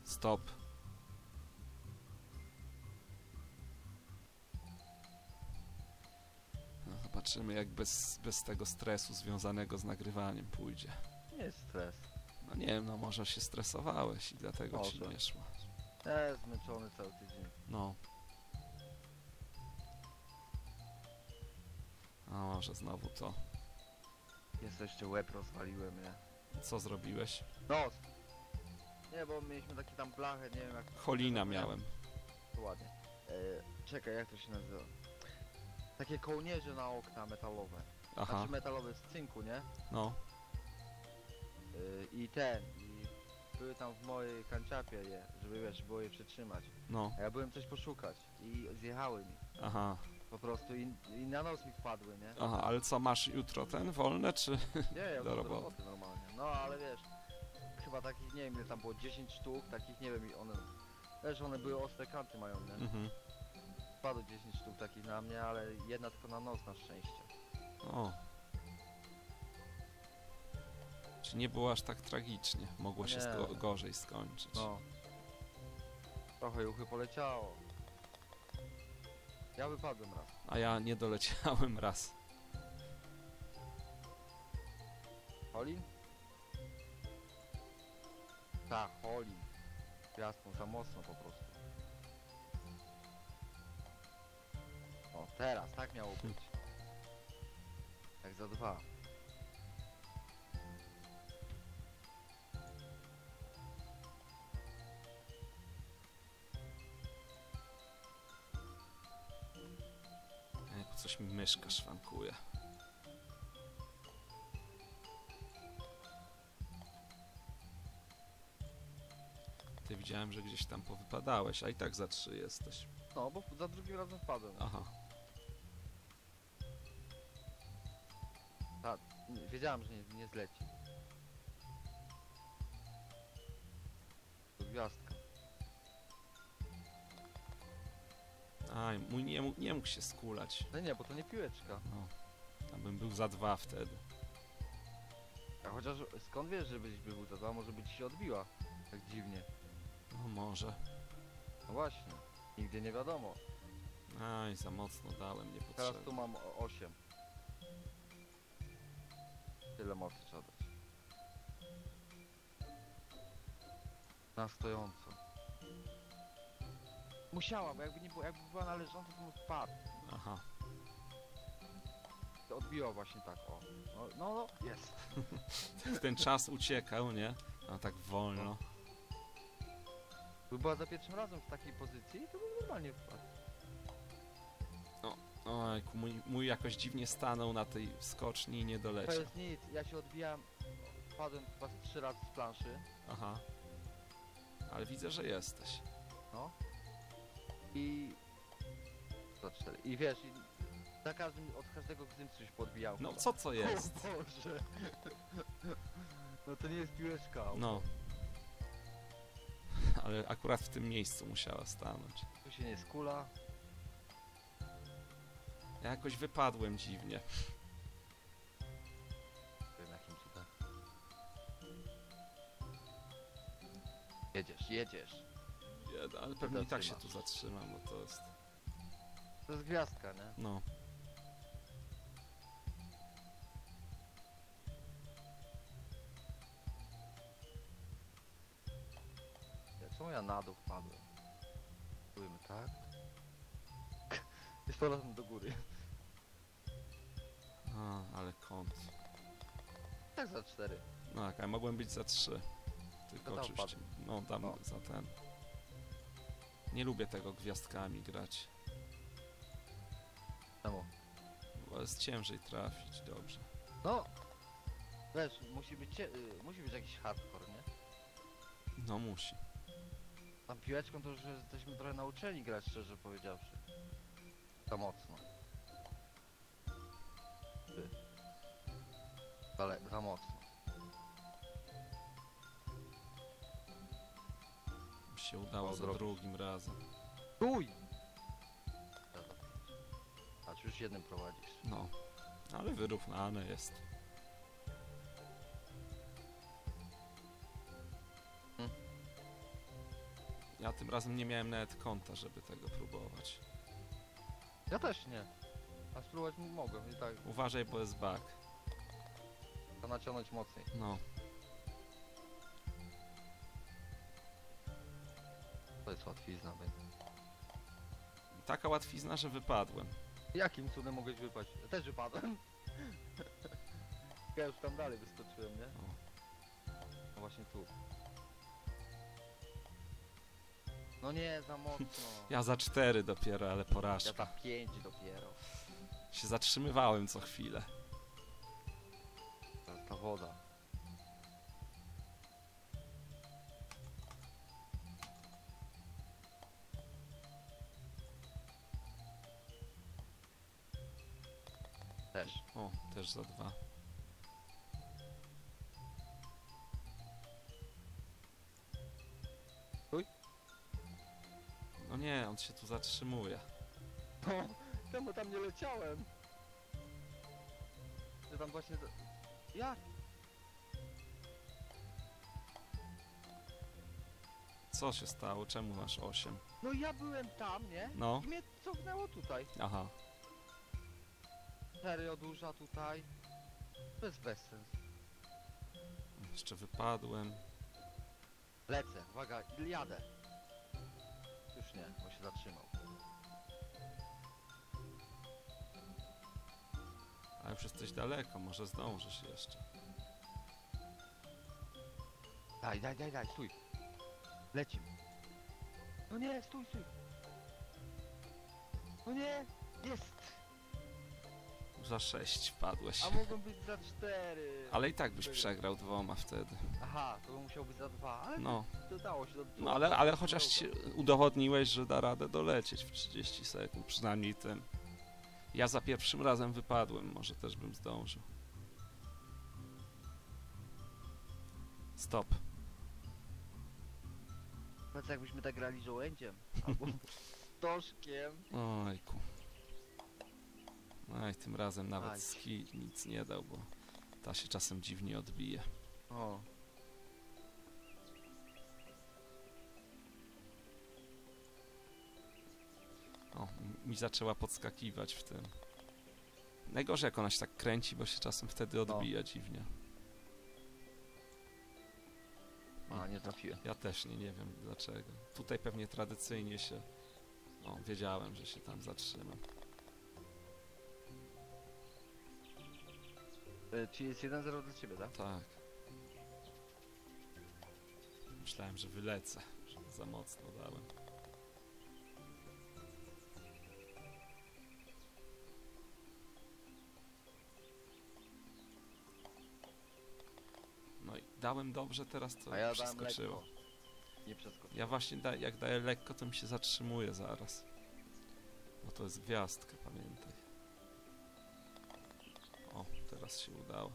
Stop. No, zobaczymy, jak bez tego stresu związanego z nagrywaniem pójdzie. Nie jest stres. No nie wiem, no może się stresowałeś i dlatego ci Może. nie szło. Ja jest zmęczony cały tydzień. No. A może znowu to. Jeszcze łeb rozwaliłem, nie? Co zrobiłeś? Nos! Nie, bo mieliśmy takie tam blachę, nie wiem jak... Cholina miałem. To ładnie. Czekaj, jak to się nazywa? Takie kołnierze na okna metalowe. Aha, Znaczy metalowe z cynku, nie? no. I były tam w mojej kanciapie je, żeby wiesz, było je przetrzymać. No, A ja byłem coś poszukać i zjechały mi. aha. Po prostu i na nos mi wpadły, nie? Aha, ale co, masz jutro ten wolne, czy... Nie, ja Do do roboty. roboty normalnie. No ale wiesz, chyba takich, nie wiem ile tam było, 10 sztuk, takich nie wiem i one... Wiesz, one były ostre kanty mają, nie? Mhm. Wpadło 10 sztuk takich na mnie, ale jedna tylko na nos na szczęście. O. Czy nie było aż tak tragicznie? Mogło się Nie. gorzej skończyć. No. Trochę juchy poleciało. Ja wypadłem raz. A ja nie doleciałem raz. Holin? Tak, Holin. Gwiazdką za mocno po prostu. O, teraz, tak miało być. Jak za 2. Coś mi myszka szwankuje. Ty widziałem, że gdzieś tam powypadałeś, a i tak za 3 jesteś. No, bo za drugim razem wpadłem. Aha. Tak, wiedziałem, że nie zleci. To gwiazdka. Aj, mój nie mógł się skulać. No nie, bo to nie piłeczka. No. Abym był za 2 wtedy. A chociaż skąd wiesz, że byś był za 2? Może by ci się odbiła. Tak dziwnie. No może. No właśnie. Nigdy nie wiadomo. Aj, za mocno dałem, Teraz niepotrzebnie. tu mam 8. Tyle mocy trzeba dać. Na stojąco. Musiałam, bo jakby nie było, jakby była na leżąco, to bym wpadł. Aha. To odbiło właśnie tak, o. No, jest. Ten czas uciekał, nie? A tak wolno. By była za pierwszym razem w takiej pozycji, to bym normalnie wpadł. Ojku, mój jakoś dziwnie stanął na tej skoczni i nie To doleciał. jest nic, ja się odbijam, wpadłem chyba 3 razy z planszy, Aha. Ale widzę, że jesteś. no. I... Za 4. I wiesz, od każdego gzymsu się podbijał. No chyba. co jest? O Boże. No to nie jest piłeczka. No. Ale akurat w tym miejscu musiała stanąć. Tu się nie skula. Ja jakoś wypadłem dziwnie. Wiem jakim cudem. Jedziesz. Ale pewnie i tak się Zatrzymasz. tu zatrzymam, bo to jest... To jest gwiazdka, nie? No. Czemu ja na dół wpadłem? Spróbujmy tak. Jest powrotem do góry. A, ale kąt. Tak za 4. No tak, a mogłem być za 3. Tylko To tam oczywiście... No, dam O. za ten. Nie lubię tego gwiazdkami grać. Czemu? Bo jest ciężej trafić, dobrze. No! Wiesz, musi być jakiś hardcore, nie? No musi. Tam piłeczką to już jesteśmy trochę nauczeni grać, szczerze powiedziawszy. Za mocno. Ale za mocno. Mi się udało za Odrobić. drugim razem. Stój! A czy już jednym prowadzisz? No. Ale wyrównane jest. Ja tym razem nie miałem nawet konta, żeby tego próbować. Ja też nie. A spróbować mogłem i tak. Uważaj, bo jest bug. To naciągnąć mocniej. No, To jest łatwizna, będzie. taka łatwizna, że wypadłem. Jakim cudem mogłeś wypaść? Ja też wypadłem. Ja już tam dalej wyskoczyłem, nie? O. No właśnie tu. No nie, za mocno. Ja za 4 dopiero, ale Ja porażka. za 5 dopiero. Się zatrzymywałem co chwilę. Teraz ta woda. Też. O, też za 2. Stój. No nie, on się tu zatrzymuje. No, czemu tam nie leciałem? Że tam właśnie... Jak? Co się stało? Czemu masz 8? No ja byłem tam, nie? No, I mnie cofnęło tutaj. aha. Serio duża tutaj. To jest bezsens. Jeszcze wypadłem. Lecę, uwaga, jadę. Już nie, bo się zatrzymał. A już jesteś daleko, może zdążysz jeszcze. Daj, stój. Lecimy. No nie, stój. No nie, jest. Za 6 wpadłeś. A mogą być za 4. Ale i tak byś przegrał 2 wtedy. Aha, to musiał być za 2, ale No, dodało się do no ale chociaż ci udowodniłeś, że da radę dolecieć w 30 sekund, przynajmniej tym. Ja za pierwszym razem wypadłem, może też bym zdążył. Stop. Patrz, jakbyśmy tak grali żołędziem. Albo toszkiem. Ojku. No i tym razem nawet Aj. ski nic nie dał, bo ta się czasem dziwnie odbije. O. O, mi zaczęła podskakiwać w tym. Najgorzej jak ona się tak kręci, bo się czasem wtedy odbija dziwnie. A, nie trafiłem. Ja też nie wiem dlaczego. Tutaj pewnie tradycyjnie się... O, wiedziałem, że się tam zatrzymam. Czyli jest 1-0 dla ciebie, tak? Tak. Myślałem, że wylecę, że za mocno dałem. No i dałem dobrze, teraz to A ja dałem przeskoczyło. lekko. Nie przeskoczyłem. Ja właśnie jak daję lekko, to mi się zatrzymuje zaraz. Bo to jest gwiazdka, pamiętaj. O, teraz się udało.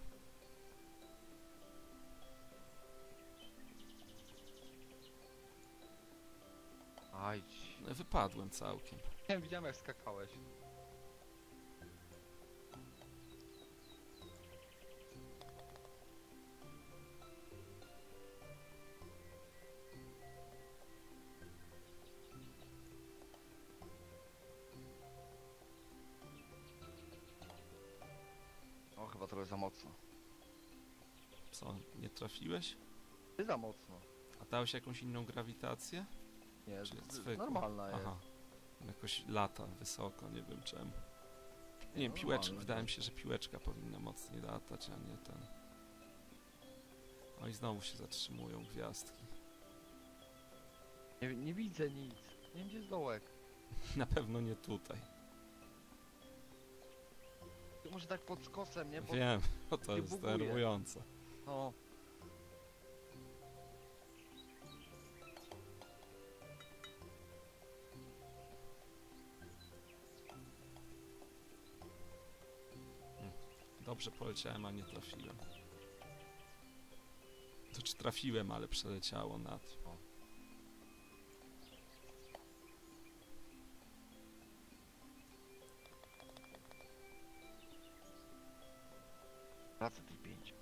Aj. No, wypadłem całkiem. Nie widziałem jak skakałeś. O, chyba trochę za mocno. Co, nie trafiłeś? Ty za mocno. A dałeś jakąś inną grawitację? Nie, Czy zwykłą? normalna jest. Aha. Jakoś lata wysoko, nie wiem czemu. Nie wiem, No, piłeczka. normalne. Wydaje mi się, że piłeczka powinna mocniej latać, a nie ten. O i znowu się zatrzymują gwiazdki. Nie widzę nic. Nie wiem gdzie jest dołek. Na pewno nie tutaj. Może tak pod skosem, nie? Bo... Wiem, bo to nie jest buguje. denerwujące. No. Dobrze poleciałem, a nie trafiłem. To czy trafiłem, ale przeleciało nad. O. Wracę tych 5.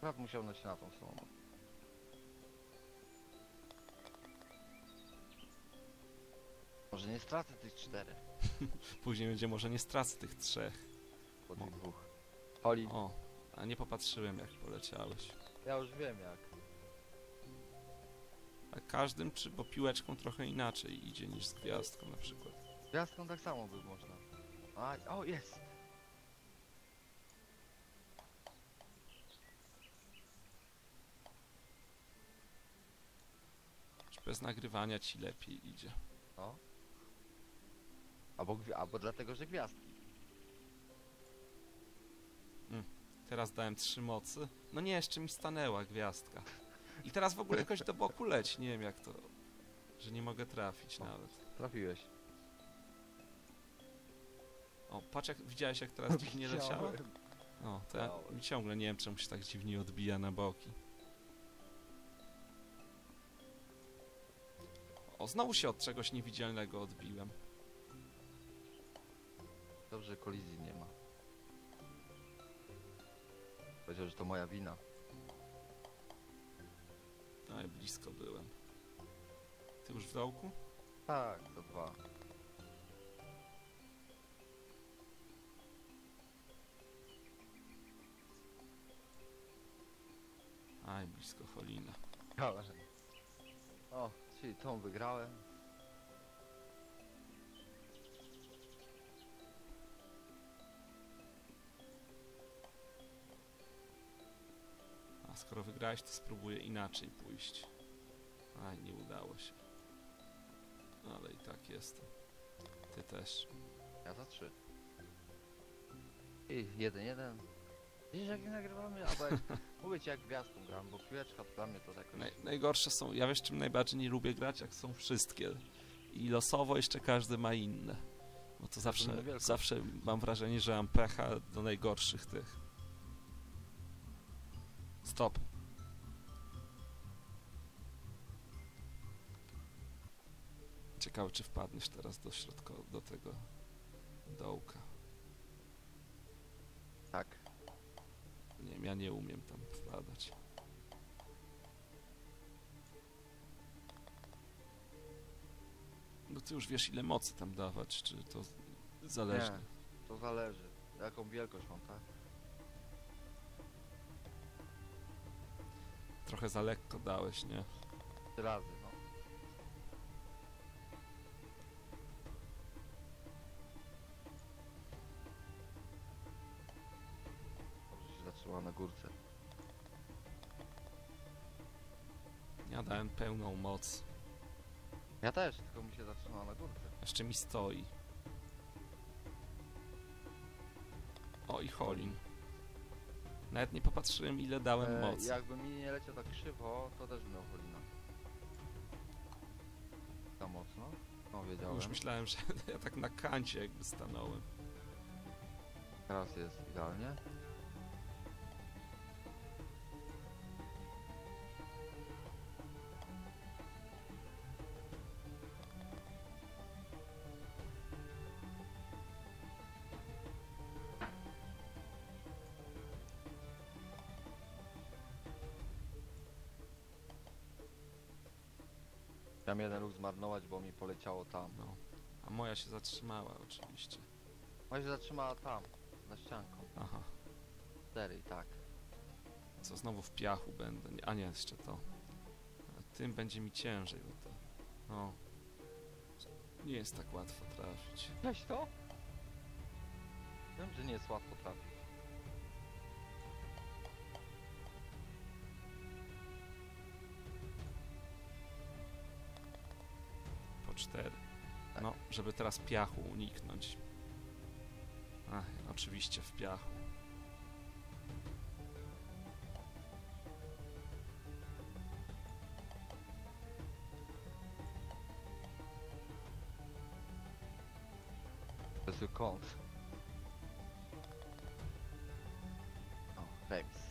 Brat musiał leć na tą stronę. Może nie stracę tych 4. Później będzie może nie stracę tych 3. Po tych 2. Holly, O, a nie popatrzyłem jak poleciałeś. ja już wiem jak. A każdym, czy bo piłeczką trochę inaczej idzie niż z gwiazdką na przykład. Gwiazdką tak samo by można. A, o, jest! Czy bez nagrywania ci lepiej idzie. No. Albo dlatego, że gwiazdki. Teraz dałem 3 mocy. No nie, jeszcze mi stanęła gwiazdka. I teraz w ogóle jakoś do boku leci. Nie wiem jak to... Że nie mogę trafić nawet. Trafiłeś. O, patrz jak widziałeś jak teraz dziwnie leciała? Widziałem. O, to ja mi ciągle nie wiem czemu się tak dziwnie odbija na boki. O, znowu się od czegoś niewidzialnego odbiłem. Dobrze, kolizji nie ma. Powiedział, że to moja wina. No i blisko byłem. Ty już w dołku? Tak, to 2. Aj, blisko Holina. Ale... O, czyli tą wygrałem. A skoro wygrałeś, to spróbuję inaczej pójść. Aj, nie udało się. Ale i tak jestem. Ty też. Ja za 3. I 1-1. Widzisz jak nie nagrywamy? Albo jak... Mówię ci jak gwiazdką gram, bo piłeczka dla mnie to jakoś... Najgorsze są, ja wiesz czym najbardziej nie lubię grać, jak są wszystkie. I losowo jeszcze każdy ma inne. Bo to zawsze mam wrażenie, że mam pecha do najgorszych tych. Stop. Ciekawe czy wpadniesz teraz do środka, do tego dołka. Tak. Nie wiem, ja nie umiem tam wpadać. No ty już wiesz ile mocy tam dawać, czy to zależy? Nie, to zależy. Jaką wielkość mam, tak? Trochę za lekko dałeś, nie? 3 razy, no. Dobrze się zatrzymała na górce. Ja dałem pełną moc. Ja też, tylko mi się zatrzymała na górce. Jeszcze mi stoi. O i Holin. Nawet nie popatrzyłem ile dałem mocy. Jakby mi nie leciał tak krzywo, to też bym miał Holina. Za mocno? No wiedziałem. Już myślałem, że ja tak na kancie jakby stanąłem. Teraz jest idealnie. Chciałem jeden ruch zmarnować, bo mi poleciało tam. No. A moja się zatrzymała oczywiście. Moja się zatrzymała tam, za ścianką. Aha. 4 i tak. Co znowu w piachu będę? A nie, jeszcze to. A tym będzie mi ciężej, bo to... No. Nie jest tak łatwo trafić. Weź to? Wiem, że nie jest łatwo trafić. Po 4. No, żeby teraz piachu uniknąć. Ach, oczywiście w piachu. To jest kąt. O, remis.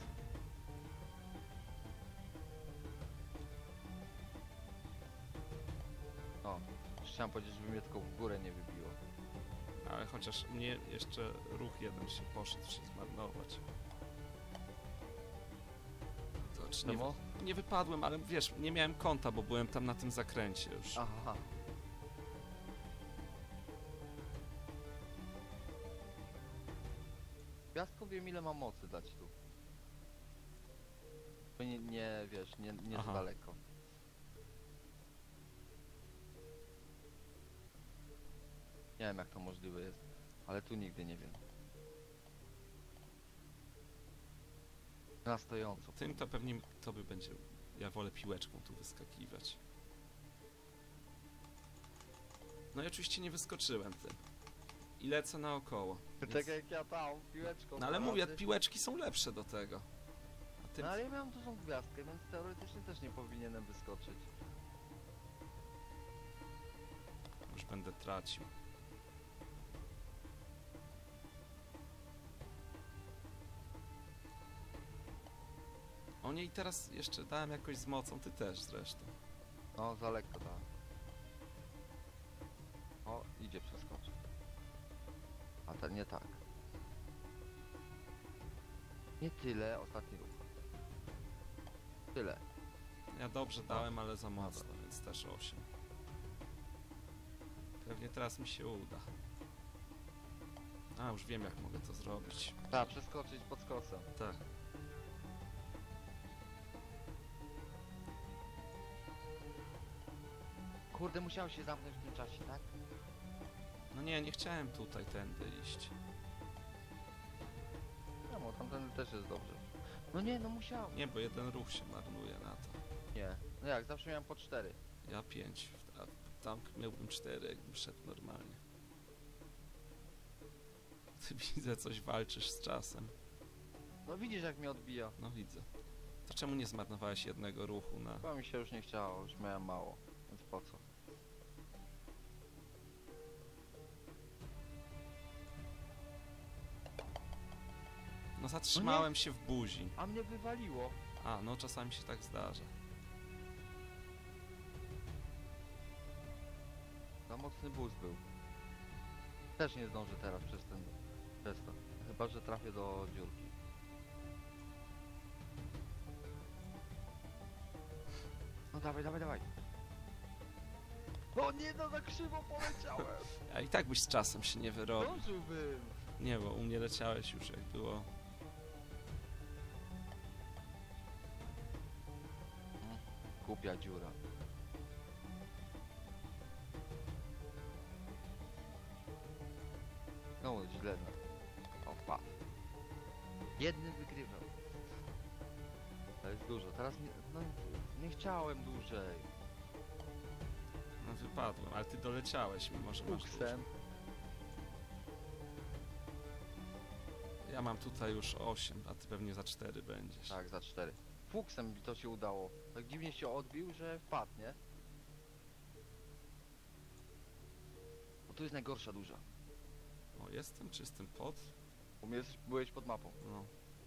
O, chciałem powiedzieć, żeby mnie tylko w górę nie wybiło. Ale chociaż mnie jeszcze ruch jeden się poszedł się zmarnować. wyskocz. Czemu? Nie wypadłem, ale wiesz, nie miałem konta, bo byłem tam na tym zakręcie już. Aha. Gwiazdko wiem ile ma mocy dać tu. To nie wiesz, nie za Aha. daleko. Nie wiem jak to możliwe jest, ale tu nigdy nie wiem. Na stojąco. Tym to pewnie tobie będzie... Ja wolę piłeczką tu wyskakiwać. No i oczywiście nie wyskoczyłem tym. I lecę naokoło. Tak Więc... jak ja tam, piłeczką. No ale dwa mówię, razy. piłeczki są lepsze do tego. A tym... No ale ja miałem dużą gwiazdkę, więc teoretycznie też nie powinienem wyskoczyć. Już będę tracił. O nie, i teraz jeszcze dałem jakoś z mocą, ty też zresztą. No, za lekko dałem. O, idzie przeskoczyć. A ten nie tak. Nie tyle, ostatni ruch. Tyle. Ja dobrze dałem, ale za mocno, więc też 8. Pewnie teraz mi się uda. A, już wiem jak mogę to zrobić. Trzeba przeskoczyć pod skosem. Tak. Kurde, musiał się zamknąć w tym czasie, tak? No nie, nie chciałem tutaj tędy iść. No, bo tamten też jest dobrze. No nie, no musiał. Nie, bo jeden ruch się marnuje na to. Nie. No jak, zawsze miałem po 4. Ja 5, a tam miałbym 4, jakbym szedł normalnie. Ty widzę, coś walczysz z czasem. No widzisz jak mnie odbija. No widzę. To czemu nie zmarnowałeś jednego ruchu na... Chyba mi się już nie chciało, już miałem mało. Więc po co? No zatrzymałem się w buzi. A mnie wywaliło. A, no czasami się tak zdarza. Za mocny boost był. Też nie zdążę teraz przez to. Chyba, że trafię do dziurki. No dawaj, dawaj, dawaj. O nie, no za krzywo poleciałem. A i tak byś z czasem się nie wyrobił. Zdążyłbym. Nie, bo u mnie leciałeś już jak było... Głupia dziura. No źle. O, pa. Jednym wygrywam. To jest dużo. Teraz nie chciałem dłużej. No wypadłem, ale ty doleciałeś, mimo że masz dużo. Fuksem. Ja mam tutaj już 8, a ty pewnie za 4 będziesz. Tak, za 4. Fuksem mi to się udało. Tak dziwnie się odbił, że wpadł, nie? Bo tu jest najgorsza duża. O, jestem czystym pod? Bo byłeś pod mapą. No.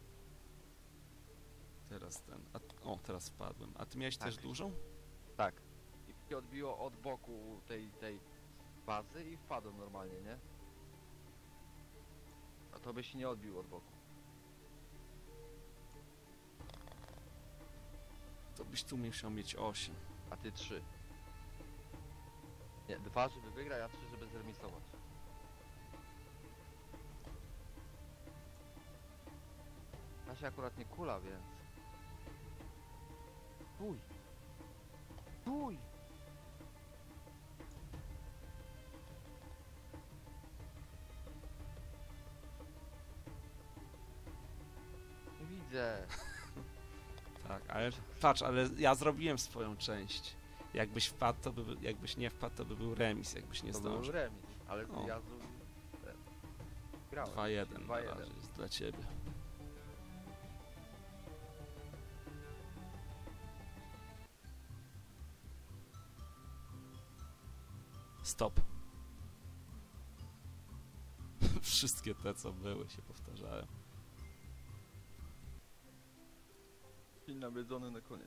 Teraz ten... O, teraz wpadłem. A ty miałeś Tak. też dużą? Tak. I się odbiło od boku tej bazy i wpadłem normalnie, nie? A to by się nie odbił od boku. To byś tu musiał mieć 8. A ty 3. Nie, 2 żeby wygrać, a 3 żeby zremisować. Ta się akurat nie kula, więc... Stój! Stój! Nie widzę. Tak, ale patrz, ale ja zrobiłem swoją część. Jakbyś wpadł, to jakbyś nie wpadł, to by był remis, jakbyś nie To był zdążył. remis, ale O. ja grałem. 2-1 na 2-1. razie jest dla ciebie. Stop. Wszystkie te, co były, się powtarzają. Dzień nawiedzony na koniec.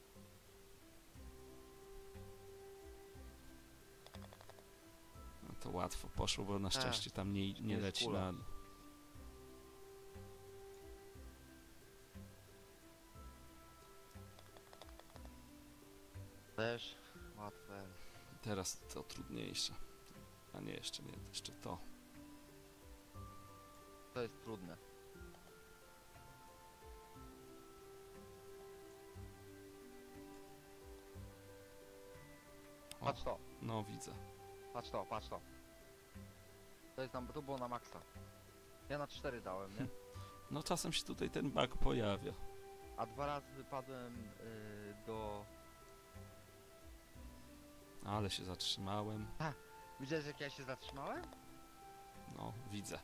No to łatwo poszło, bo na szczęście tam nie jest leci kula. na... też łatwe. Teraz to trudniejsze. A nie, jeszcze nie, jeszcze to. To jest trudne. O, Patrz to, no widzę. patrz to, patrz to. To jest to było na maksa. Ja na 4 dałem, nie? No czasem się tutaj ten bug pojawia. A 2 razy wypadłem do... Ale się zatrzymałem. Widziałeś jak ja się zatrzymałem? No, widzę.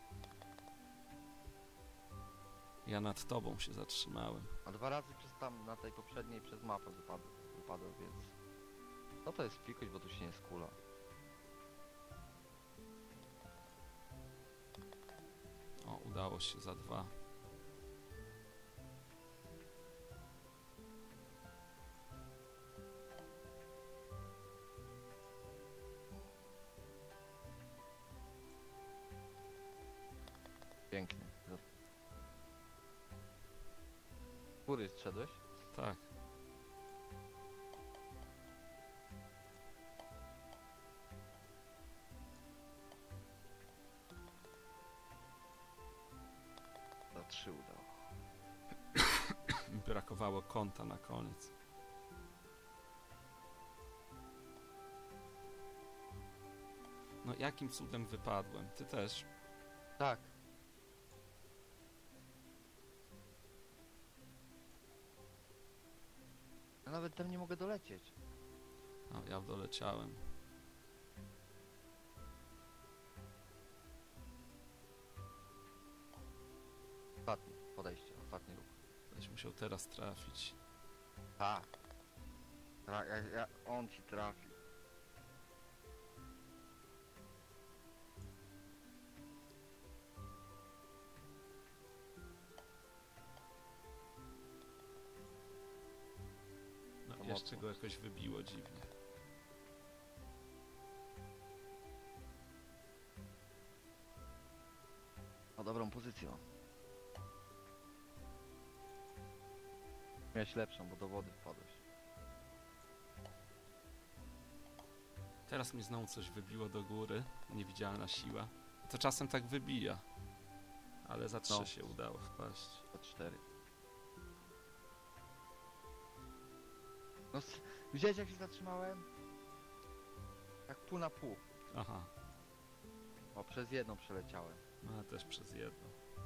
Ja nad tobą się zatrzymałem. A 2 razy przez tam, na tej poprzedniej, przez mapę wypadłem, więc... No to jest pikuś, bo tu się nie skula. O, udało się za 2. Pięknie. Góry zszedłeś? Tak. Za 3 udało. Brakowało kąta na koniec. No jakim cudem wypadłem? Ty też. Tak. Ja nawet tam nie mogę dolecieć. No, ja doleciałem. Ostatni, podejście, ostatni ruch. Będziesz musiał teraz trafić. Tak. On ci trafił. No, To jeszcze mocno. go jakoś wybiło dziwnie. Ma dobrą pozycję. Miałeś lepszą, bo do wody wpadłeś. Teraz mnie znowu coś wybiło do góry. Niewidzialna siła. To czasem tak wybija. Ale za 3 No. się udało wpaść. Za 4. No, widziałeś jak się zatrzymałem? Tak pół na pół. Aha. O, przez jedną przeleciałem. No ale też przez jedno.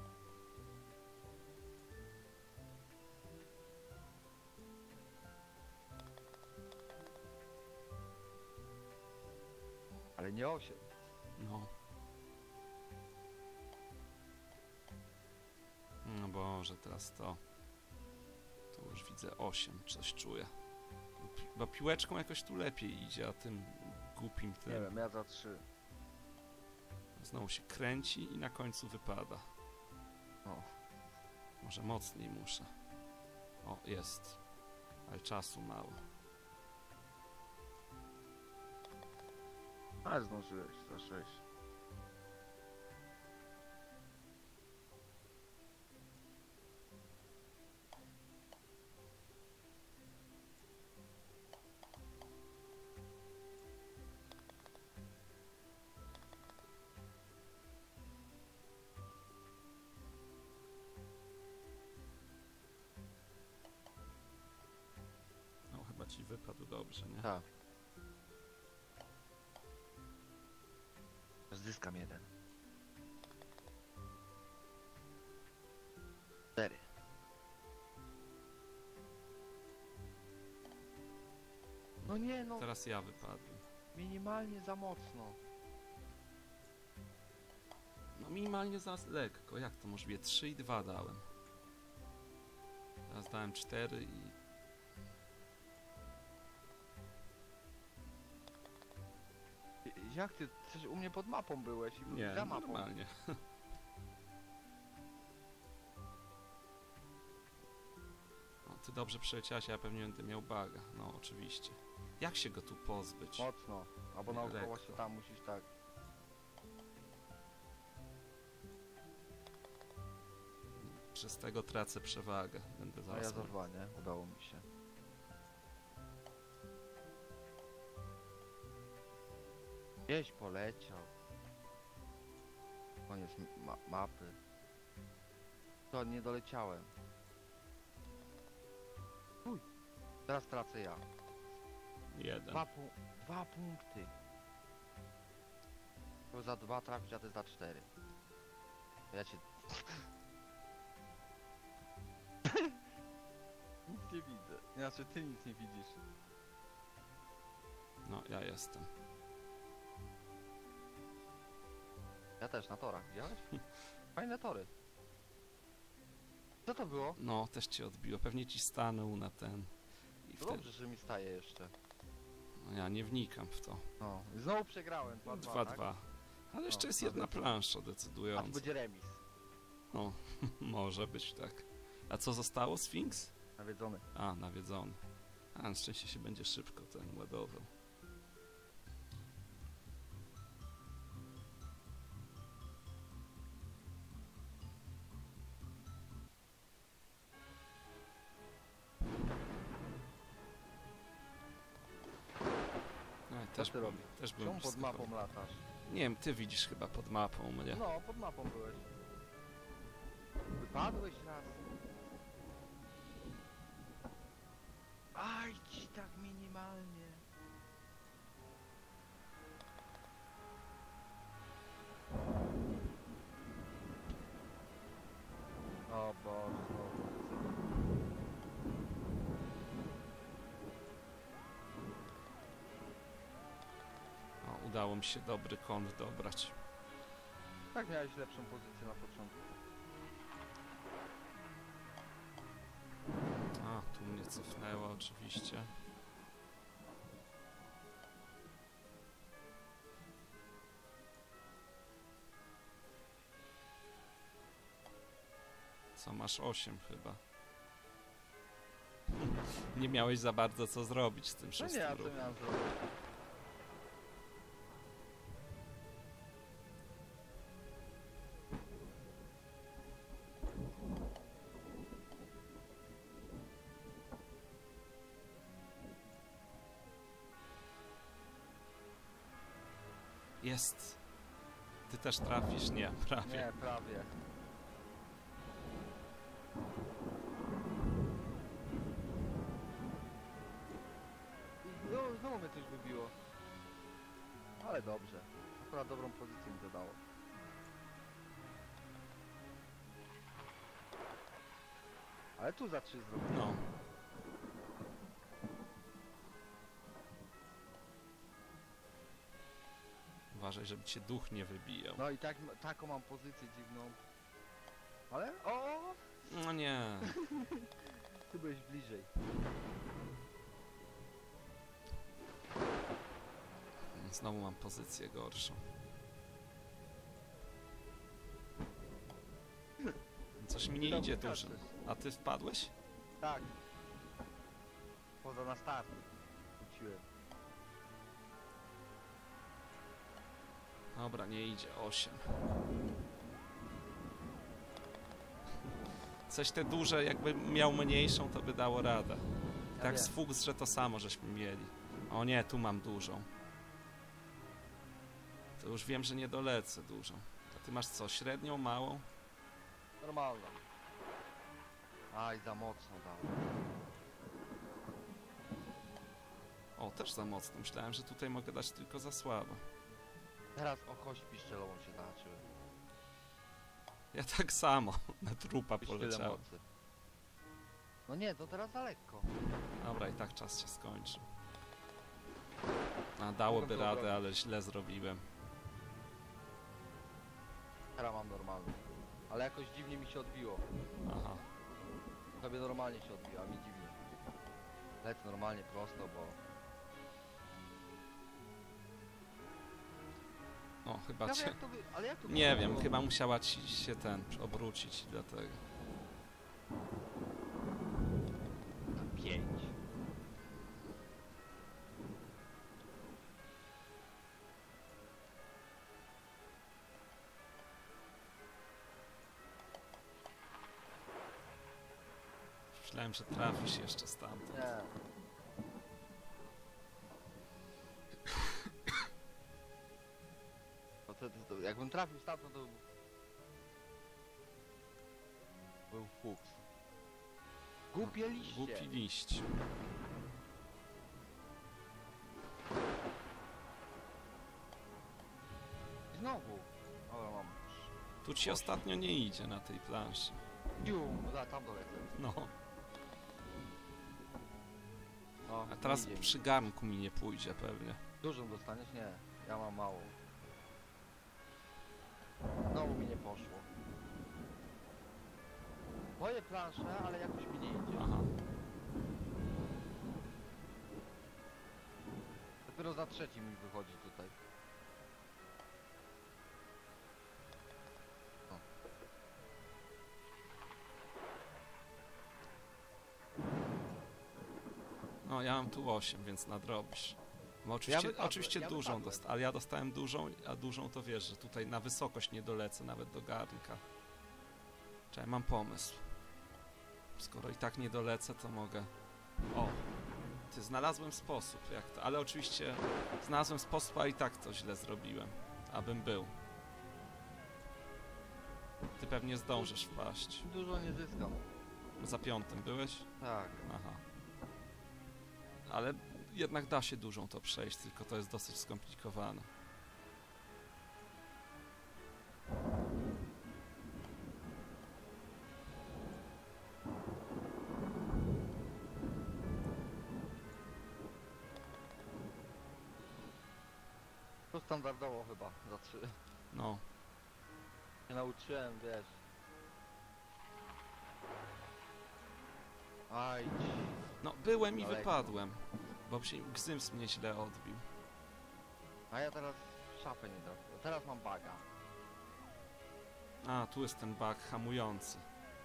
Ale nie 8. No. No Boże, teraz to... Tu już widzę 8, coś czuję. Bo piłeczką jakoś tu lepiej idzie, a tym głupim tym... Nie wiem, ja za 3. Znowu się kręci i na końcu wypada. O. Może mocniej muszę. O, jest. Ale czasu mało. Ale zdążyłeś, za 6. No, chyba ci wypadł dobrze, nie? Tak. Zyskam 1. 4. No nie no, Teraz ja wypadłem. minimalnie za mocno. No minimalnie za lekko. Jak to możliwe? 3 i 2 dałem. Teraz dałem 4 i... Jak ty? Przecież u mnie pod mapą byłeś i Nie, za mapą. normalnie. No, ty dobrze przyleciałeś, a ja pewnie będę miał baga. No, oczywiście. Jak się go tu pozbyć? Mocno. Albo naokoło Lekko. się tam musisz tak. Przez tego tracę przewagę. Będę A ja zaraz... za 2, nie? Udało mi się. Gdzieś poleciał. Koniec mapy. To nie doleciałem. Uj, teraz tracę ja. 1. 2 punkty. To za 2 trafić, a ty za 4. Ja cię... Nic nie widzę. Znaczy ty nic nie widzisz. No, ja jestem. Ja też na torach, widziałeś? Fajne tory. Co to było? No, też cię odbiło. Pewnie ci stanął na ten. I To wtedy... dobrze, że mi staje jeszcze. No, ja nie wnikam w to. No, i znowu przegrałem 2-2, 2-2. tak? Ale jeszcze No, jest to jedna będzie- plansza A to decydująca. będzie remis. No, może być tak. A co zostało? Sfinks? Nawiedzony. A, nawiedzony. A, na szczęście się będzie szybko ten ładował. No, i Co ty robisz? też Czemu byłem pod blisko. mapą latasz? Nie wiem, ty widzisz chyba pod mapą mnie. No, pod mapą byłeś. Wypadłeś raz. Aj, ci tak minimalnie. O Boże, znowu. O, udało mi się dobry kąt dobrać. Tak miałeś lepszą pozycję na początku. A, tu mnie cofnęło oczywiście. Co, masz 8 chyba. Nie miałeś za bardzo co zrobić z tym No szóstym nie, a co ruchem. miałem zrobić? Jest. Ty też trafisz? Nie, prawie. Nie, prawie. I znowu mnie coś wybiło. Ale dobrze. Akurat dobrą pozycję mi dodało. Ale tu za 3 zrobiłem. No. Uważaj, żeby cię duch nie wybijał. No i tak, taką mam pozycję dziwną. Ale? O! No nie. Ty byłeś bliżej. Znowu mam pozycję gorszą. Coś mi nie Tam idzie skaczesz. dużo. A ty wpadłeś? Tak. Poza na start. Wróciłem. Dobra, nie idzie. 8. Coś te duże, jakby miał mniejszą, to by dało radę. Ja Tak wiem. z Fuchs, że to samo żeśmy mieli. O nie, tu mam dużą. To już wiem, że nie dolecę dużą. A ty masz co, średnią, małą? Normalna. Aj, za mocno dał. O, też za mocno. Myślałem, że tutaj mogę dać tylko za słabo. Teraz o kość piszczelową się zahaczyłem. Ja tak samo na trupa Już tyle poleciałem. mocy. No nie, to teraz za lekko. Dobra, i tak czas się skończy. A dałoby Mogę to radę, obrobić. ale źle zrobiłem. Teraz mam normalną. Ale jakoś dziwnie mi się odbiło. Aha. Tobie normalnie się odbiło, a mi dziwnie. Lec normalnie prosto, bo... No, chyba Ciekawe, cię... jak to ale jak to Nie było? wiem, chyba musiała ci się obrócić i dlatego. 5. Myślałem, że trafisz jeszcze stamtąd. Nie. jakbym trafił stamtąd, to był fuks. Głupie liście. Głupi liść. Znowu. Dobra, mam. Tu ci ostatnio nie idzie na tej planszy. Tam dolecę. No. No, A teraz idzie mi. przy garnku mi nie pójdzie pewnie. Dużą dostaniesz? Nie. Ja mam mało. Znowu mi nie poszło. Moje plansze, ale jakoś mi nie idzie. Aha. Dopiero za trzecim mi wychodzi tutaj. No ja mam tu 8, więc nadrobisz. No, oczywiście dużą dostałem, ale ja dostałem dużą, a dużą to wiesz, że tutaj na wysokość nie dolecę nawet do garnka. Czekaj, mam pomysł. Skoro i tak nie dolecę, to mogę... O! Ty, znalazłem sposób, jak to... Ale oczywiście znalazłem sposób, a i tak to źle zrobiłem. Abym był. Ty pewnie zdążysz wpaść. Dużo nie zyskam. Za 5 byłeś? Tak. Aha. Ale jednak da się dużą to przejść, tylko to jest dosyć skomplikowane. To standardowo chyba, za 3. No. Nie nauczyłem, wiesz. Aj. No, byłem i Daleko. wypadłem. Bo się Gzyms mnie źle odbił. A ja teraz szafę nie trafię. Teraz mam baga. A, tu jest ten bug hamujący.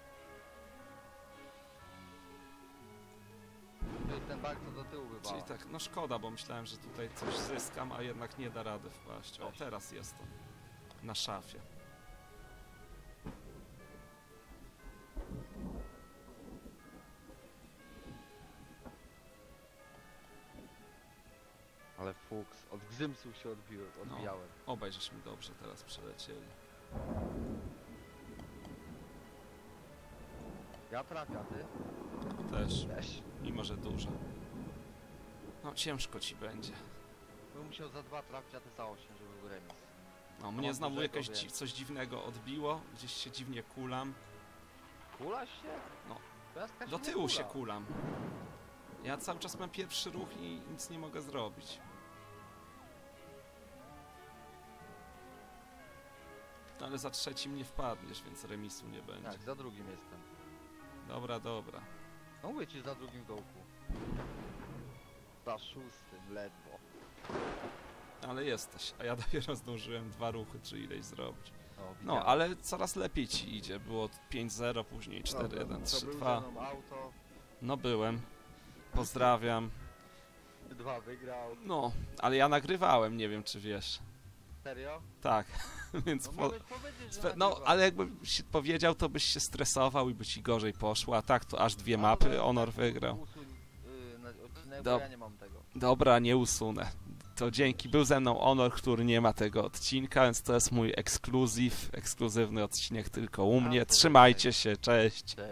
To jest ten bag, co do tyłu wywala. Czyli tak, no szkoda, bo myślałem, że tutaj coś zyskam, a jednak nie da rady wpaść. O, teraz jestem. Na szafie. Ale fuks, od Gzymsów się odbijałem. Obaj żeśmy dobrze teraz przelecieli. Ja trafię, a ty? Też, Też. mimo że dużo. No, ciężko ci będzie. Bym musiał za 2 trafić, a ty za 8, żeby był remis. No, mnie mam znowu dużego, jakieś więc. coś dziwnego odbiło, gdzieś się dziwnie kulam. Kulaś się? No. To ja skać Do nie tyłu się kulam. kulam. Ja cały czas mam pierwszy ruch i nic nie mogę zrobić. No, ale za trzecim nie wpadniesz, więc remisu nie będzie. Tak, za drugim jestem. Dobra, dobra. No mówię ci, za drugim w dołku. Za 6, ledwo. Ale jesteś, a ja dopiero zdążyłem 2 ruchy czy ileś zrobić. O, No, widziałem. ale coraz lepiej ci idzie. Było 5-0, później 4-1, To był 3-2. ze mną auto, No byłem. Pozdrawiam. 2 wygrał. No, ale ja nagrywałem, nie wiem czy wiesz. Serio? Tak, więc No po... mogłeś powiedzieć, że No, nagrywasz. ale jakbym ci powiedział, to byś się stresował i by ci gorzej poszło, a tak to aż 2 A mapy dobra, Honor tak, wygrał. usuń, na odcinek, Dob- bo ja nie mam tego. Dobra, nie usunę. To dzięki, był ze mną Honor, który nie ma tego odcinka, więc to jest mój ekskluzywny odcinek tylko u mnie. Trzymajcie się, cześć. Cześć.